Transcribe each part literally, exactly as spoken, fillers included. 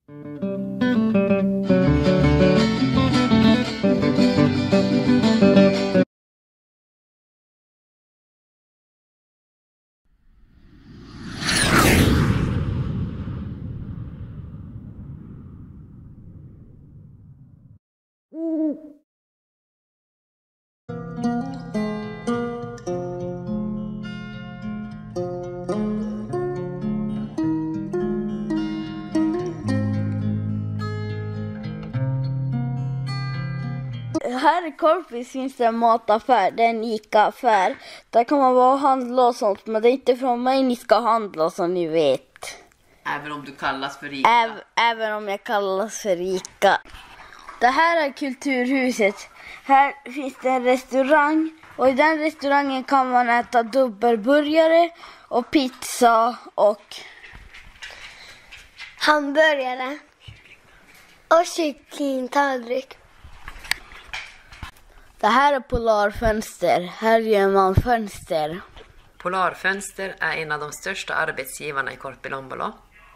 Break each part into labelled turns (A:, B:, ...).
A: Här i Korpis finns det en mataffär, det är en Ica-affär. Där kan man vara och handla och sånt, men det är inte från mig ni ska handla som ni vet.
B: Även om du kallas för Ica?
A: Äv, även om jag kallas för Ica. Det här är Kulturhuset. Här finns det en restaurang och i den restaurangen kan man äta dubbelburgare och pizza och
C: hamburgare och kycklingtallrik.
A: Det här är Polarfönster. Här gör man fönster.
B: Polarfönster är en av de största arbetsgivarna i Korpilombolo.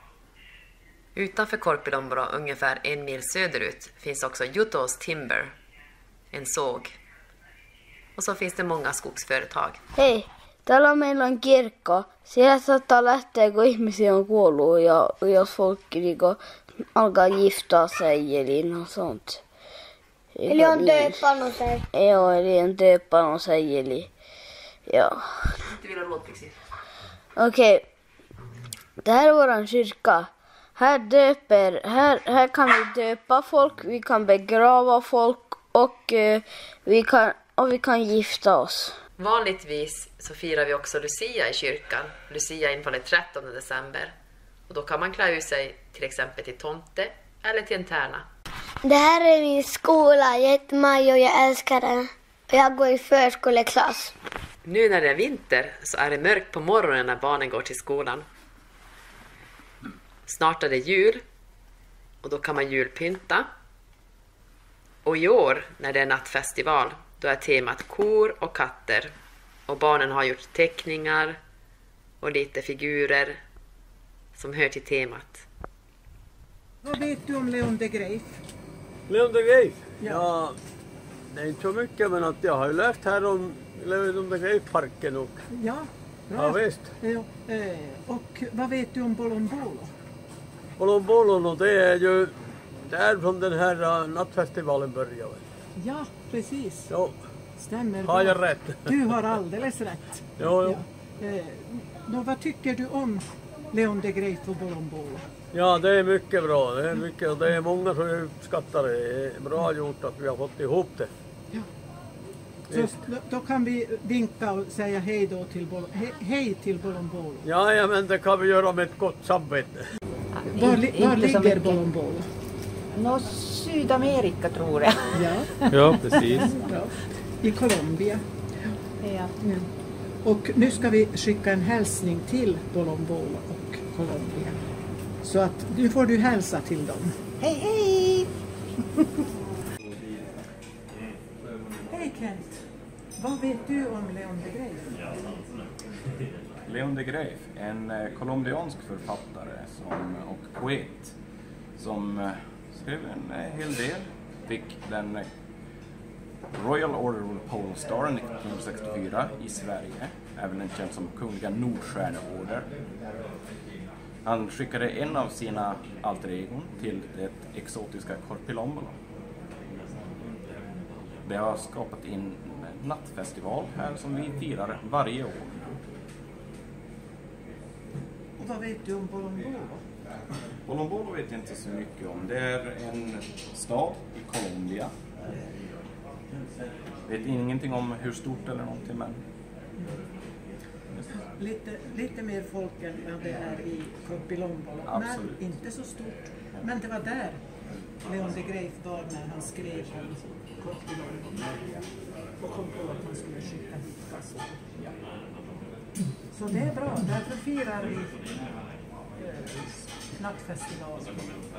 B: Utanför Korpilombolo, ungefär en mil söderut, finns också Jutos Timber, en såg. Och så finns det många skogsföretag.
A: Hei, täällä meillä on kirkko. Siellä saattaa lähteä, kun ihmisiä on kuollut ja jos folk niinku alkaa gifta sig eller något sånt.
C: Eller on döpannut sig.
A: Joo, eli on döpannut sig eller... Ja. Okej. Okay. Det här är våran kyrka. Här döper, här, här kan vi döpa folk, vi kan begrava folk och, uh, vi, kan, och vi kan gifta oss.
B: Vanligtvis så firar vi också Lucia i kyrkan. Lucia infaller trettonde december. Och då kan man klä ut sig till exempel till tomte eller till en tärna.
C: Det här är min skola, jag heter Maja och jag älskar den. Jag går i förskoleklass.
B: Nu när det är vinter så är det mörkt på morgonen när barnen går till skolan. Snart är det jul och då kan man julpynta. Och i år när det är nattfestival då är temat kor och katter. Och barnen har gjort teckningar och lite figurer som hör till temat.
D: Vad vet du om Leon de Greif?
E: Leon de Greif?
D: Ja.
E: Ja, det är inte så mycket, men att jag har ju läst här om Leon de Greif-parken och...
D: Ja, bra.
E: Ja, visst.
D: Ja, eh, och vad vet du om Bolombolo?
E: Bolombolo, det är ju där från den här uh, nattfestivalen började.
D: Ja, precis.
E: Ja.
D: Stämmer.
E: Har jag rätt?
D: Du har alldeles rätt.
E: Jo, jo.
D: Ja. Eh, då, vad tycker du om Leon de Greif och Bolombolo?
E: Ja, det är mycket bra. Det är, mycket, och det är många som uppskattar det. Det är bra gjort att vi har fått ihop det.
D: Ja. Så, då, då kan vi vinka och säga hej då till, Bol- he, hej till Bolombolo.
E: Ja, ja, men det kan vi göra med ett gott samvete.
D: Var, li, var ligger Bolombolo?
F: Nå, Sydamerika tror jag.
D: Ja,
E: Ja, precis.
D: bra. I Colombia.
F: Ja.
D: Ja. Och nu ska vi skicka en hälsning till Bolombolo och Colombia. Så att nu får du hälsa till dem.
F: Hej hej!
D: Hej Kent! Vad vet du om Leon de Greif?
G: Leon de Greif, en eh, colombiansk författare som, och poet som eh, skrev en eh, hel del. Fick den eh, Royal Order of the Pole Star nittonhundrasextiofyra i Sverige, även känd som Kungliga Nordstjärneorder. Han skickade en av sina alter egon till det exotiska Korpilombolo. Det har skapat en nattfestival här som vi firar varje år.
D: Och vad vet du om Bolombolo?
G: Bolombolo vet jag inte så mycket om. Det är en stad i Colombia. Vet ingenting om hur stort eller någonting, men...
D: Lite, lite mer folk än det är i Korpilombolo, men inte så stort. Men det var där Leon de Greif var när han skrev om Korpilombolo och kom på att han skulle skicka hit fast. Så det är bra, därför firar vi eh, nattfestivalen.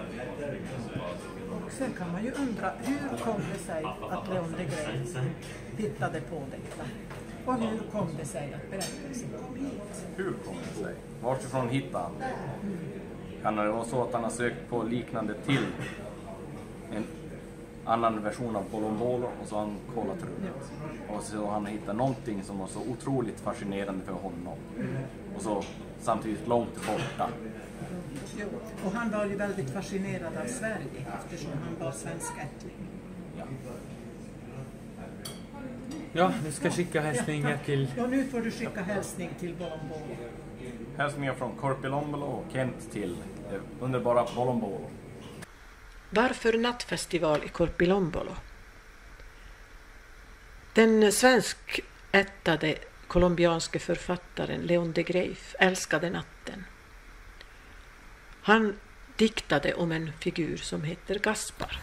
D: Och sen kan man ju undra, hur kom det sig att Leon de Greif hittade på detta? Och hur kom det sig att berättelsen kom hit?
G: Hur kom det sig? Varifrån hittade han?
D: Mm.
G: kan det vara så att han har sökt på liknande till en annan version av Bolombolo och så har han kollat runt. Och så har han hittat någonting som var så otroligt fascinerande för honom. Och så samtidigt långt borta.
D: Jo, och han var ju väldigt fascinerad av Sverige eftersom han var svenskättling.
G: Ja.
H: Ja, nu ska jag skicka hälsningar till...
D: Och nu får du skicka hälsning till Bolombolo.
G: Hälsningar från Korpilombolo och Kent till det underbara Bolombolo.
B: Varför nattfestival i Korpilombolo? Den svenskättade colombianske författaren Leon de Greif älskade natten. Han diktade om en figur som heter Gaspar.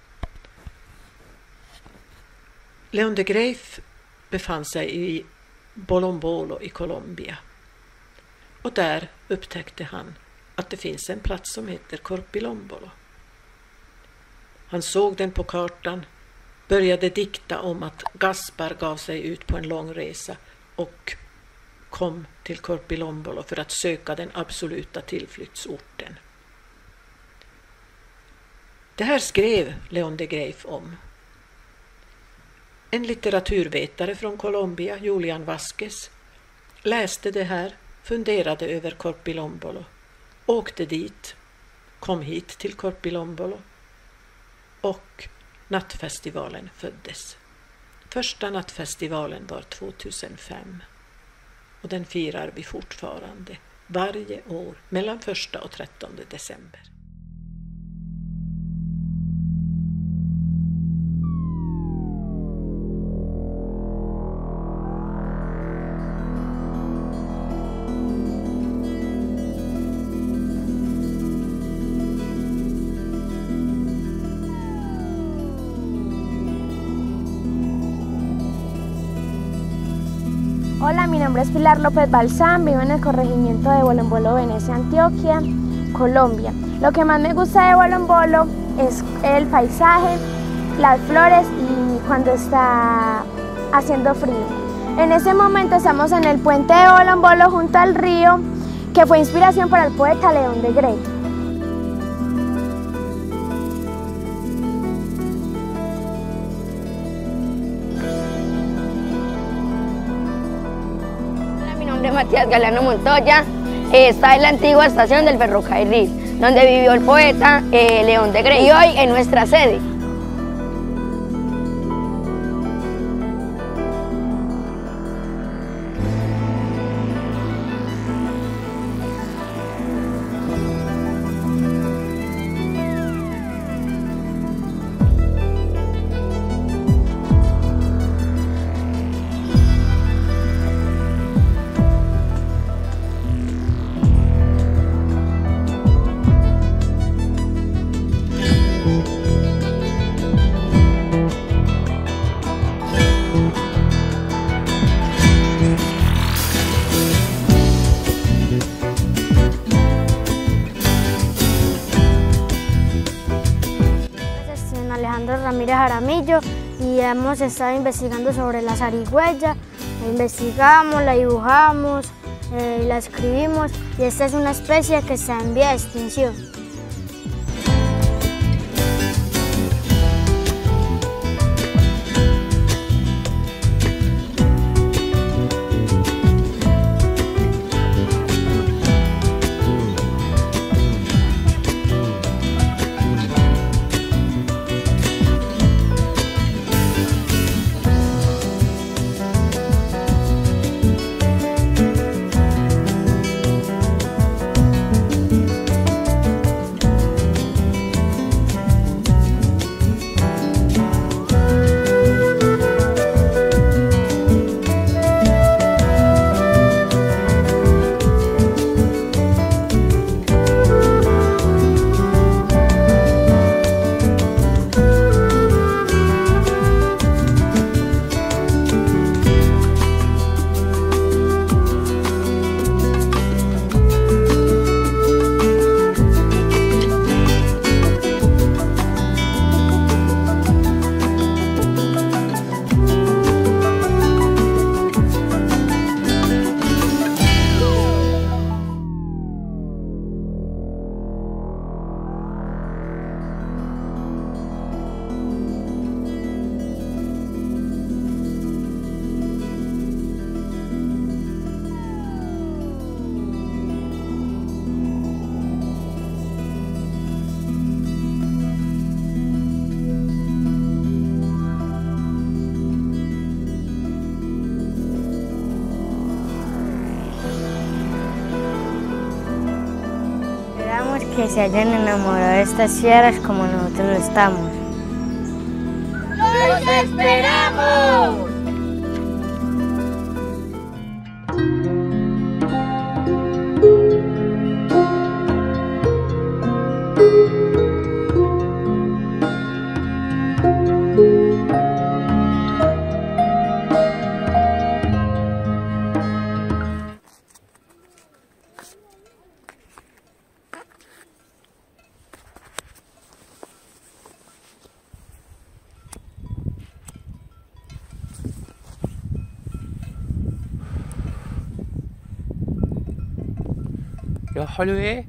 B: Leon de Greif befann sig i Bolombolo i Colombia. Och där upptäckte han att det finns en plats som heter Korpilombolo. Han såg den på kartan, började dikta om att Gaspar gav sig ut på en lång resa och kom till Korpilombolo för att söka den absoluta tillflyktsorten. Det här skrev Leon de Greif om. En litteraturvetare från Colombia, Julian Vasquez, läste det här, funderade över Korpilombolo, åkte dit, kom hit till Korpilombolo och nattfestivalen föddes. Första nattfestivalen var tvåtusenfem och den firar vi fortfarande varje år mellan första och trettonde december.
I: Hola, mi nombre es Pilar López Balsán, vivo en el corregimiento de Bolombolo, Venecia, Antioquia, Colombia. Lo que más me gusta de Bolombolo es el paisaje, las flores y cuando está haciendo frío. En este momento estamos en el puente de Bolombolo junto al río, que fue inspiración para el poeta Leon de Greif.
C: Matías Galeano Montoya, eh, está en la antigua estación del ferrocarril, donde vivió el poeta eh, Leon de Greif, y hoy en nuestra sede.
I: Alejandro Ramírez Jaramillo y hemos estado investigando sobre la zarigüeya. La investigamos, la dibujamos, eh, la escribimos y esta es una especie que está en vía de extinción.
C: que se hayan enamorado de estas sierras como nosotros lo estamos.
I: ¡Los esperamos!
H: يا حلو ايه؟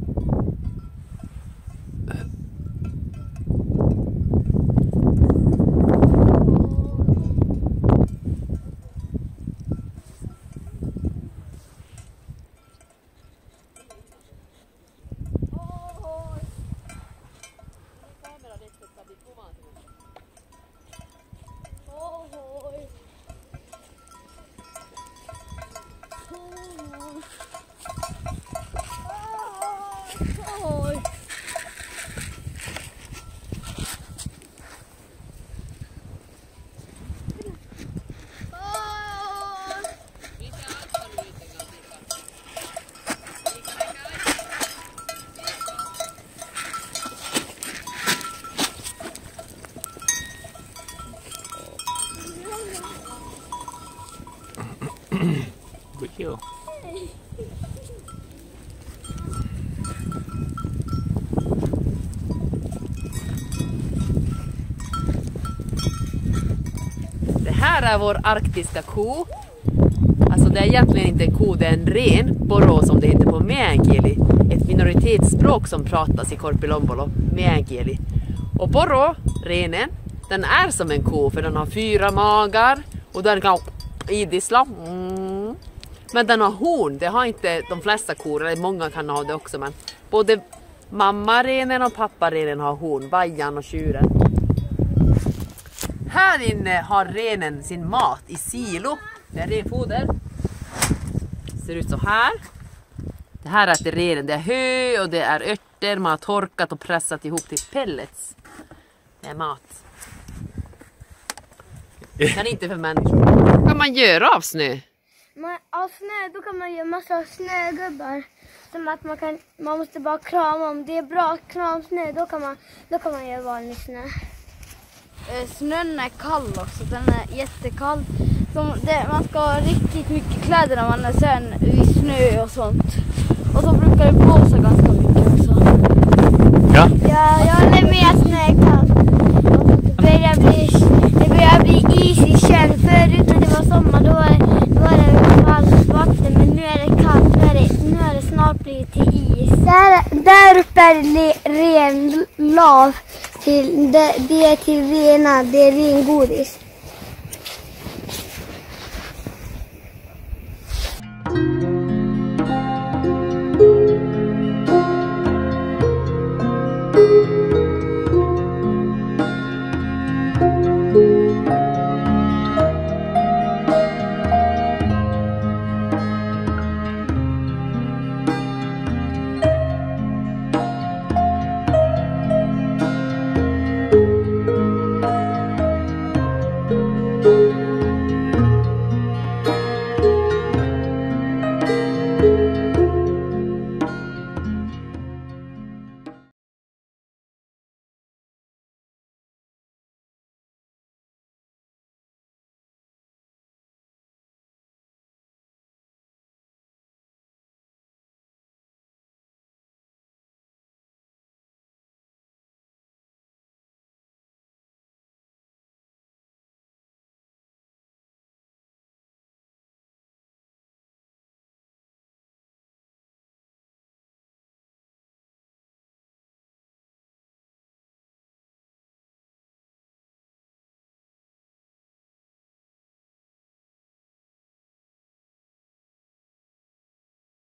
H: Bữa
B: Det här är vår arktiska ko. Alltså det är egentligen inte en ko, det är en ren, borå som det heter på meänkieli. Ett minoritetsspråk som pratas i Korpilombolo, meänkieli. Och borå, renen, den är som en ko för den har fyra magar och den kan idissla. Mm. Men den har horn, det har inte de flesta kor, eller många kan ha det också, men både mamma-renen och pappa-renen har horn, vajan och tjuren. Här inne har renen sin mat i silo. Det är renfoder. Ser ut så här. Det här äter renen. Det är hö och det är örter. Man har torkat och pressat ihop till pellets. Det är mat. Men inte för människor. Vad kan man göra av snö?
I: Man, av snö, då kan man göra massa snögubbar. Som att man kan, man måste bara krama om. Det är bra kramsnö, då kan man, då kan man göra vanlig snö.
A: Snön är kall också, den är jättekall. Så det, man ska ha riktigt mycket kläder när man är sen i snö och sånt. Och så brukar det blåsa ganska mycket också.
H: Ja.
I: Ja, jag håller med att snö är kall. Det börjar bli, det börjar bli is i sjön. Förut när det var sommar då var, då var det varmt vatten, men nu är det kallt. Nu är det, nu är det snart blivit till is. Där, där uppe är det ren lav. Till, det, det är till rena, det är ren godis.